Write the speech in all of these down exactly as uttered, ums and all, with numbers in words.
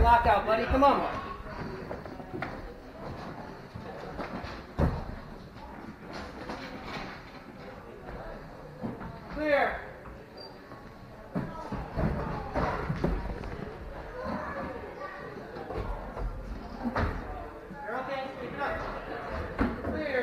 knockout, buddy. Come on. Clear. You're okay. Pick it up. Clear.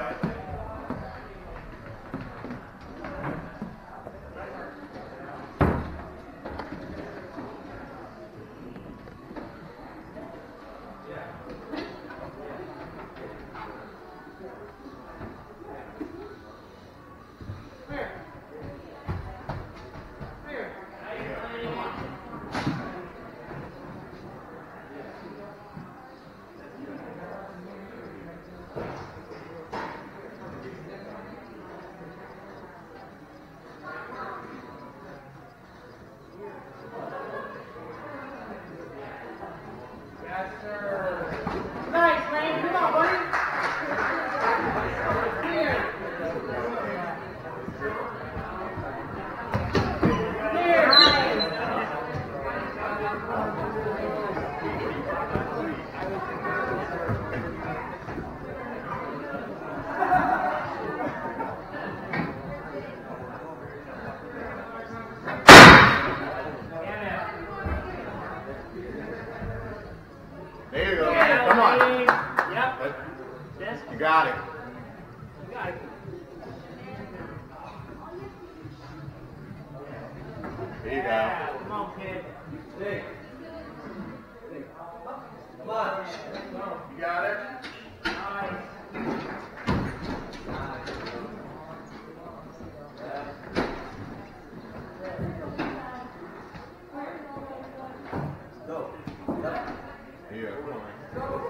Yes, sir. Nice, Klein. Come on, buddy. Here. Here. There you go. Come on. Yep. You got it. You got it. There you go. Yeah, come on, kid. Come on. You got it. Nice. Here, come on.